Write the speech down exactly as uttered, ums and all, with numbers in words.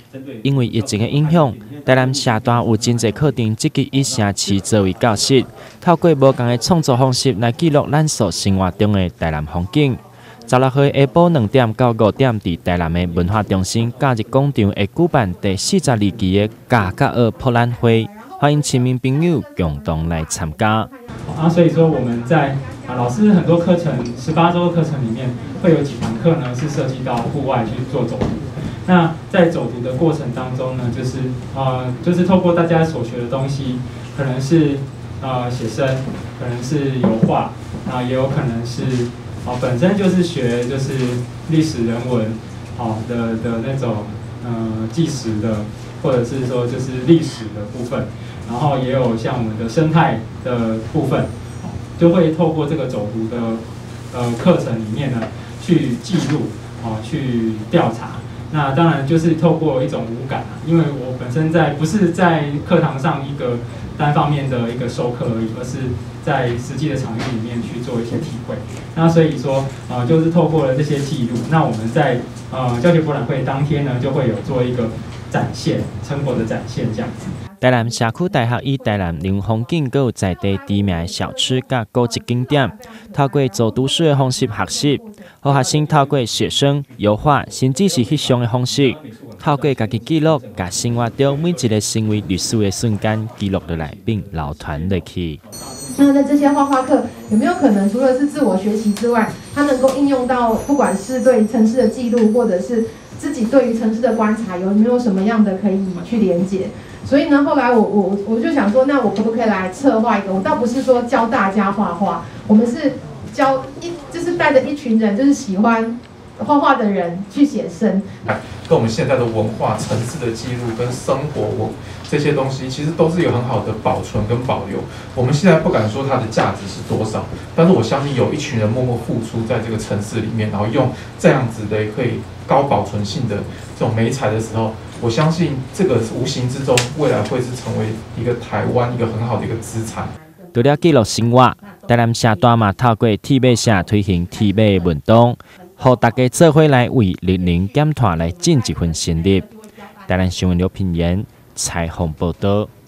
因为疫情的影响，台南社大有真侪课程积极以城市作为教室，透过无同的创作方式来记录咱所生活中的台南风景。十六岁下晡两点到五点，伫台南的文化中心假日广场会举办第四十二期的假甲二博览会，欢迎亲民朋友共同来参加。 啊，所以说我们在啊老师很多课程，十八周的课程里面，会有几堂课呢是涉及到户外去做走读。那在走读的过程当中呢，就是呃，就是透过大家所学的东西，可能是呃写生，可能是油画，啊，也有可能是哦本身就是学就是历史人文，哦的的那种呃纪实的，或者是说就是历史的部分，然后也有像我们的生态的部分，就会透过这个走读的呃课程里面呢，去记录，哦去调查。那当然就是透过一种五感啊，因为我本身在不是在课堂上一个单方面的一个授课而已，而是在实际的场域里面去做一些体会。那所以说，呃，就是透过了这些记录，那我们在呃教学博览会当天呢，就会有做一个展现成果的展现这样子。 台南社区大学以台南人文风景，佮有在地知名的小吃甲古迹景点，透过走读式的方式学习，和学生透过写生、油画，甚至是翕相的方式，透过家己记录，把生活中每一个成为历史的瞬间记录落来，并流传落去。 那在这些画画课，有没有可能除了是自我学习之外，它能够应用到不管是对城市的记录，或者是自己对于城市的观察，有没有什么样的可以去连结？所以呢，后来我我我就想说，那我可不可以来策划一个？我倒不是说教大家画画，我们是教一，就是带着一群人，就是喜欢画画的人去写生。 跟我们现在的文化、城市的记录跟生活文这些东西，其实都是有很好的保存跟保留。我们现在不敢说它的价值是多少，但是我相信有一群人默默付出在这个城市里面，然后用这样子的可以高保存性的这种媒材的时候，我相信这个无形之中未来会是成为一个台湾一个很好的一个资产。 除了记录生活，台南社大嘛透过铁马社推行铁马运动，让大家做伙来为历年减碳来尽一份心力。台南新闻刘品言采访报道。